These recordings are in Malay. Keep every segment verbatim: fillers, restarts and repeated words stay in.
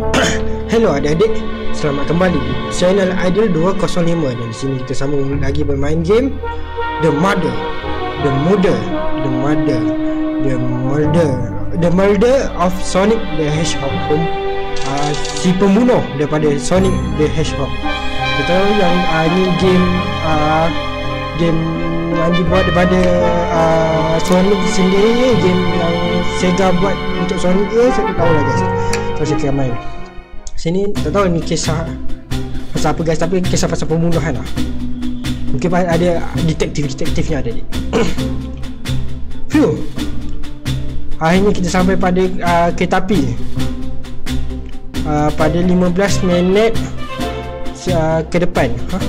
Hello adik-adik, selamat kembali di channel Idol dua kosong lima. Dan di sini kita sambung lagi bermain game The Murder, The Murder, The Murder, The Murder, The Murder of Sonic the Hedgehog. uh, Si pembunuh daripada Sonic the Hedgehog. Kita tahu yang uh, ini game uh, game yang dibuat daripada uh, Sonic sendiri. Game yang Sega buat untuk Sonic ke, saya tak tahu lah guys. So saya kira main sini, tak tahu ni kisah pasal apa guys, tapi kisah pasal pembunuhan lah. Mungkin ada detektif-detektifnya ada ni. Phew, akhirnya kita sampai pada uh, kereta api uh, pada lima belas minit uh, ke depan. huh?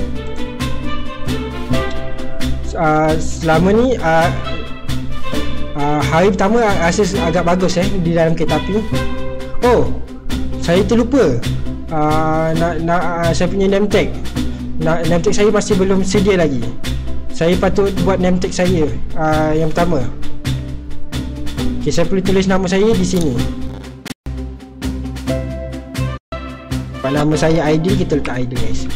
uh, Selama ni uh, uh, hari pertama rasa agak bagus eh di dalam kereta api. Oh, saya terlupa uh, nak, nak uh, saya punya name tag. Nak, name tag saya masih belum sedia lagi. Saya patut buat name tag saya uh, yang pertama. Okay, saya perlu tulis nama saya di sini. Nama saya Aidil, kita letak Aidil guys.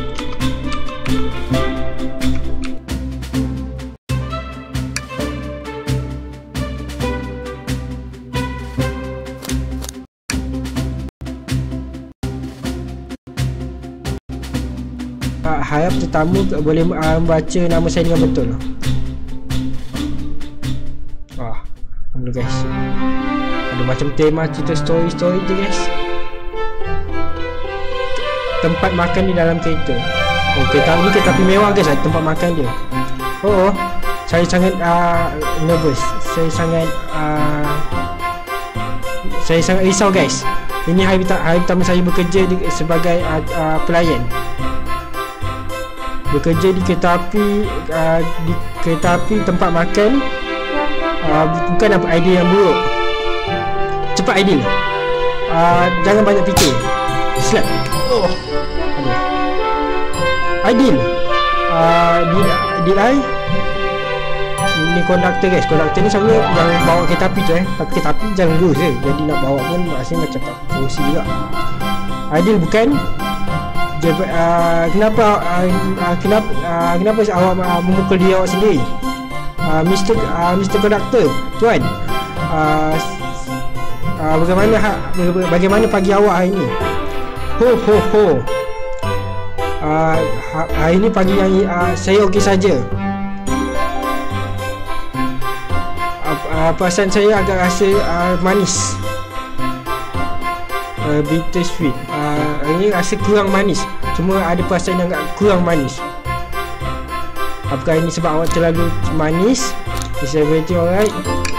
Harap tetamu boleh uh, baca nama saya dengan betul. Wah, ini guys, ada macam tema cerita story-story tu guys. Tempat makan di dalam kereta. Oh, kereta ni kereta api mewah guys, ada tempat makan dia. Oh, oh saya sangat uh, nervous. Saya sangat uh, Saya sangat risau guys. Ini hari, hari pertama saya bekerja di, sebagai uh, uh, pelayan. Bekerja di kereta api, uh, di kereta api tempat makan uh, bukan apa idea yang buruk. Cepat Aidil, uh, jangan banyak fikir. Slap. Oh, Aidil, uh, did, did I ini konduktor guys. Konduktor ni sebenarnya yang bawa kereta api tu eh. Tapi kereta api jangan lurus je, jadi nak bawa pun rasanya macam tak fungsi juga. Aidil bukan. Uh, kenapa uh, uh, kenapa uh, kenapa awak uh, memukul diri awak sendiri, uh, Mister uh, Mister Konduktor tuan? Uh, uh, bagaimana ha, bagaimana pagi awak hari ini? Ho ho ho. Uh, hari ini pagi yang uh, saya okey saja. Uh, uh, perasaan saya agak rasa uh, manis. Uh, bitter sweet. Uh, ini rasa kurang manis. Cuma ada perasaan yang agak kurang manis. Apakah ini sebab awak terlalu manis? Is everything alright?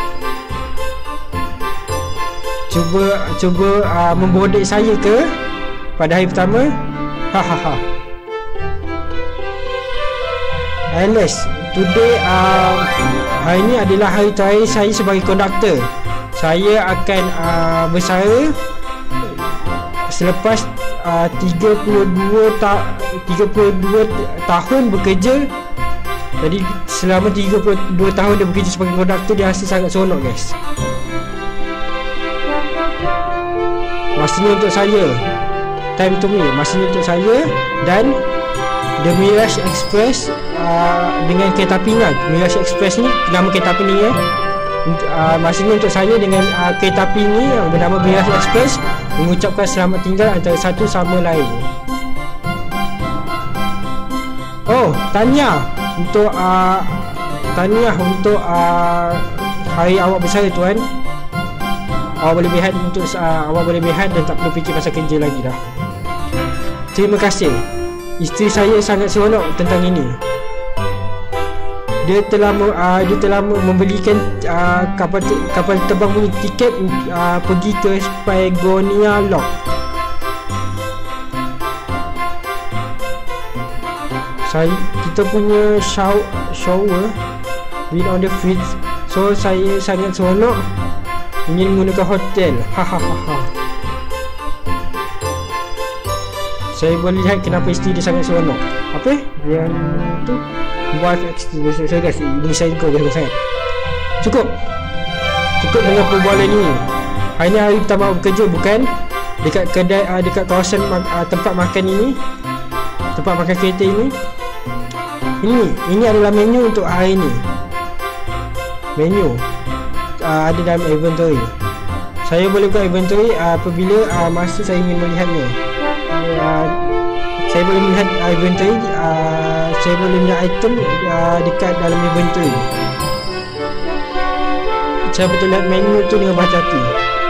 Cuba cuba uh, membodek saya ke pada hari pertama? Hahaha. Alice, today uh, hari ini adalah hari terakhir saya sebagai konduktor. Saya akan uh, bersara selepas uh, tiga puluh dua tahun bekerja. Jadi selama tiga puluh dua tahun dia bekerja sebagai konduktor, dia rasa sangat seronok guys. Masanya untuk saya, time to me, masanya untuk saya dan The Mirage Express uh, dengan kereta api ni. Mirage Express ni nama kereta api ni ya. Uh, masanya untuk saya dengan uh, kereta api ni yang bernama Mirage Express mengucapkan selamat tinggal antara satu sama lain. Oh, tahniah untuk uh, tahniah untuk uh, hari awak bersara tuan. Awak boleh berehat untuk uh, awak boleh berehat dan tak perlu fikir pasal kerja lagi dah. Terima kasih. Isteri saya sangat seronok tentang ini. Dia telah uh, dia telah membelikan uh, kapal kapal terbang punya tiket uh, pergi ke Spagonia Lock. Saya kita punya show, shower with on the fridge. So saya sangat seronok ingin menggunakan hotel. Hahaha. Saya boleh lihat kenapa isteri dia sangat seronok. Apa? Yang tu wife extended. Saya guys, ini saya kau jangan sangat. Cukup. Cukup dengan perbualan ini. Hari ni hari pertama bekerja bukan? dekat kedai uh, dekat kawasan uh, tempat makan ini, tempat makan kereta ini. Ini ini adalah menu untuk hari ini. Menu uh, ada dalam inventory. Saya boleh buka inventory uh, apabila uh, masa saya ingin melihatnya. Uh, saya boleh melihat uh, inventory, uh, saya boleh melihat item uh, dekat dalam inventory. Saya betul lihat menu tu dengan berhati-hati.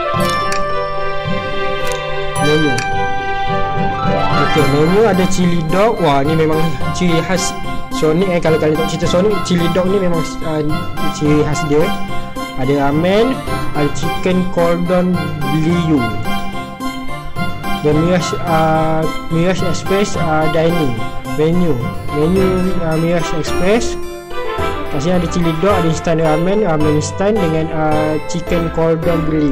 Menu. Okey, menu ada chili dog. Wah, ni memang ciri khas Sonic eh. Kalau kalian tak cerita Sonic, chili dog ni memang uh, ciri khas dia. Ada ramen, ada chicken cordon bleu. Dan Mirage uh, Mirage Express uh, dining menu. Menu uh, Mirage Express. Kat sini ada chili dog, ada instant ramen, ramen instant dengan uh, chicken cordon bleu.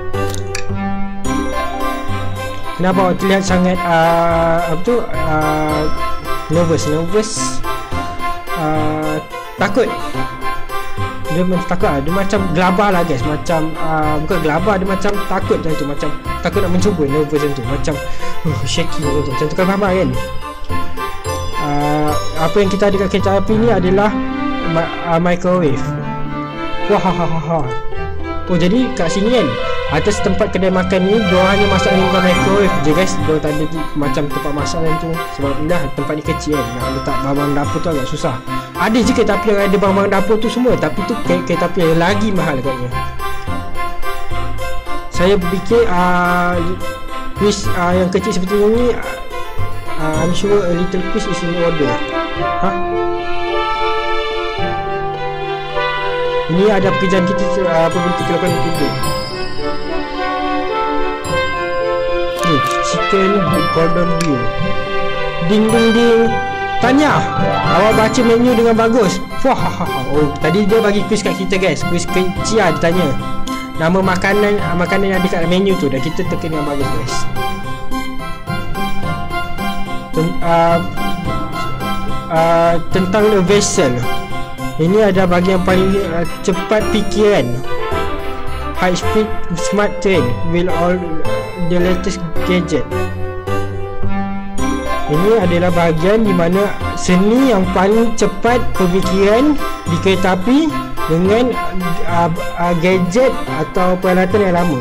Kenapa awak terlihat sangat uh, apa tu uh, nervous nervous uh, takut? Dia macam takut lah. Dia macam gelabah lah guys. Macam uh, bukan gelabah, dia macam takut macam tu. Macam takut nak mencuba. Nervous macam tu. Macam uh, shaky macam tu. Macam tu kan faham kan? uh, Apa yang kita ada kat kereta api ni adalah uh, microwave. Wah ha ha ha ha. Oh, jadi kat sini kan, atas tempat kedai makan ni, diorang hanya masak dengan microwave je guys. Diorang tak ada macam tempat masak macam tu. Sebab dah tempat ni kecil kan, nak letak barang dapur tu agak susah. Ada je kereta api yang ada barang-barang dapur tu semua, tapi tu kereta api yang lagi mahal katanya. Saya berfikir uh, quiz uh, yang kecil seperti ini, uh, I'm sure a little quiz is in order. Ha? Ini ada pekerjaan kita uh, apabila kita lakukan itu. Ni chicken cordon bleu. Ding ding ding. Tanya, awak baca menu dengan bagus. Wah, oh, tadi dia bagi quiz kat kita guys. Quiz kecil dia tanya nama makanan makanan yang ada kat menu tu, dan kita teka dengan bagus guys. Ten, uh, uh, tentang the vessel. Ini ada bahagian paling uh, cepat fikiran. High speed smart train will all the latest gadget. Ini adalah bahagian di mana seni yang paling cepat pemikiran di kereta api dengan uh, uh, gadget atau peralatan yang lama.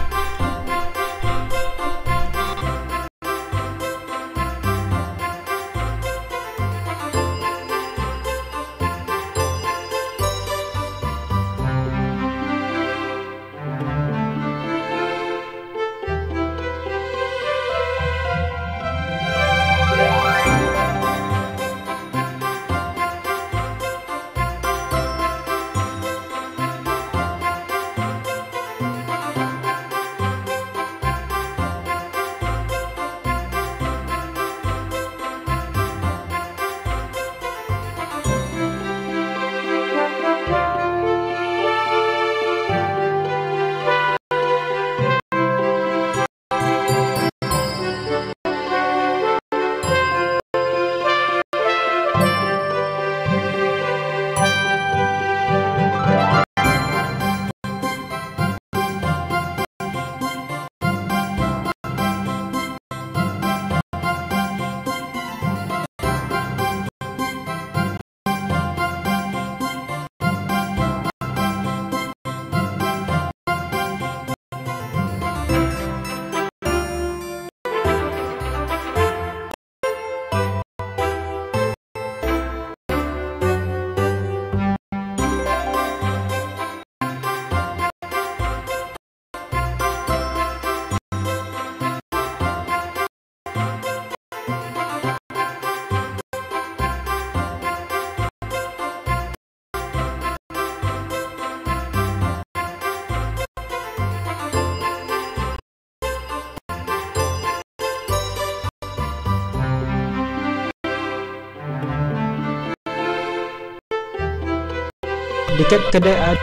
Dekat kedai uh,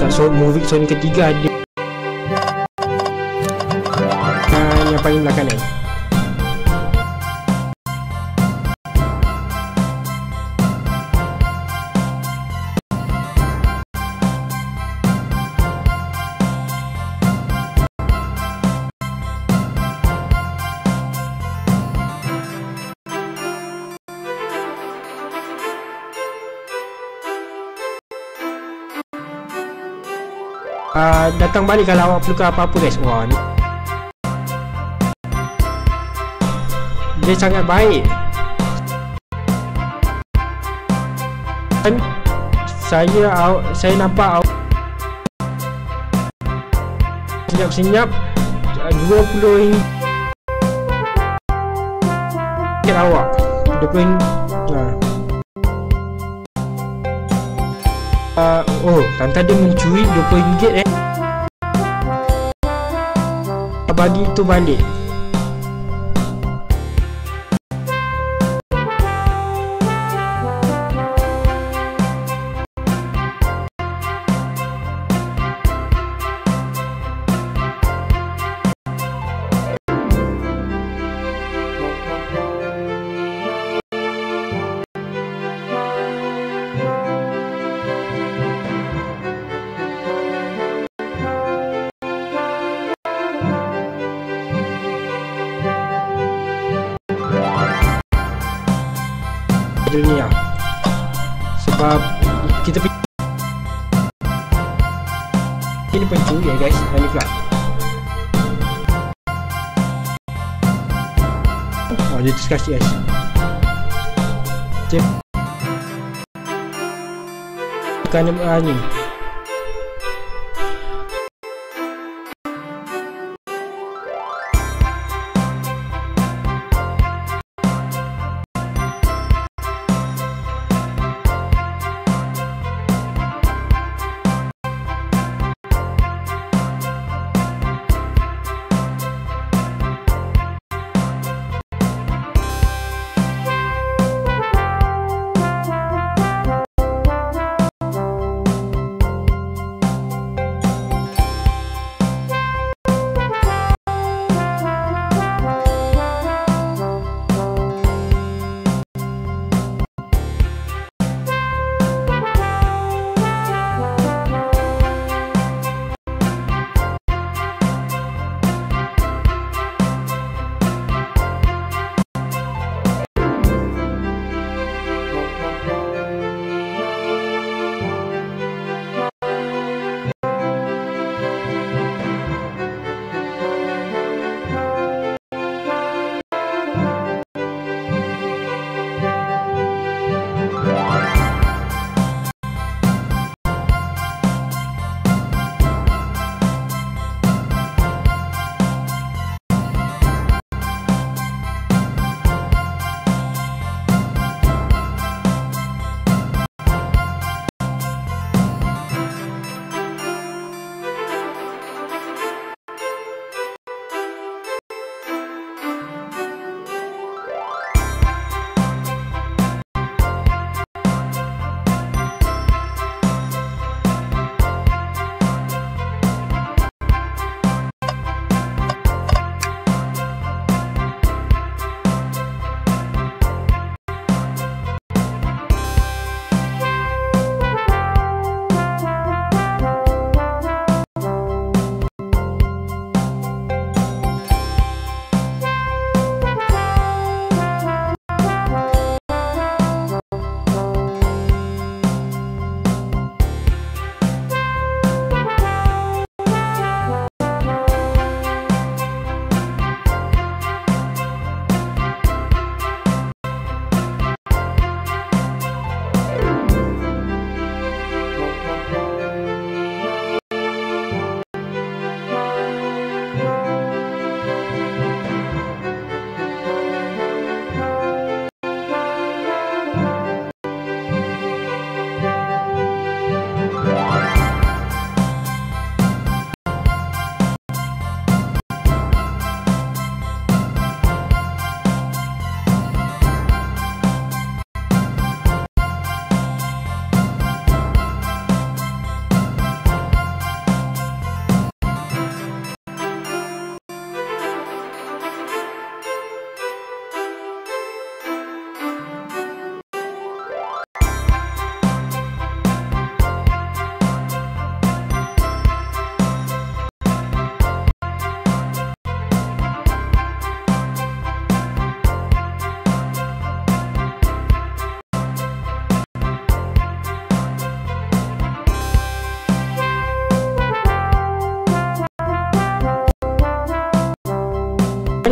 kat so, movie Sony ketiga ada uh, yang paling belakang ni. Uh, datang balik kalau awak perlukan apa-apa guys. Wah ni dia sangat baik. Dan saya saya nampak awak senyap-senyap dua puluh ringgit awak dua puluh uh. Uh, oh, Tanta dia mencuri dua puluh ringgit eh. Bagi itu balik. Dunia sebab kita ini pencuri ya guys. Ini pula oh dia terkasih guys. Bukan uh, ni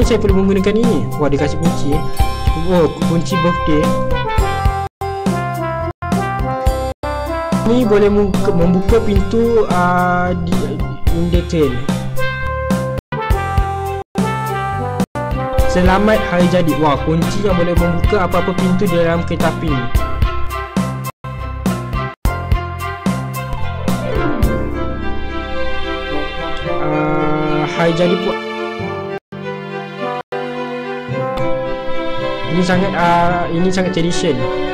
saya perlu menggunakan ini? Wah, dia kasih kunci eh. Oh, kunci birthday. Ni boleh membuka, membuka pintu uh, di in detail. Selamat hari jadi. Wah, kunci yang boleh membuka apa-apa pintu di dalam kereta api ni. Uh, hari jadi pun. Ini sangat uh, ini sangat tradition.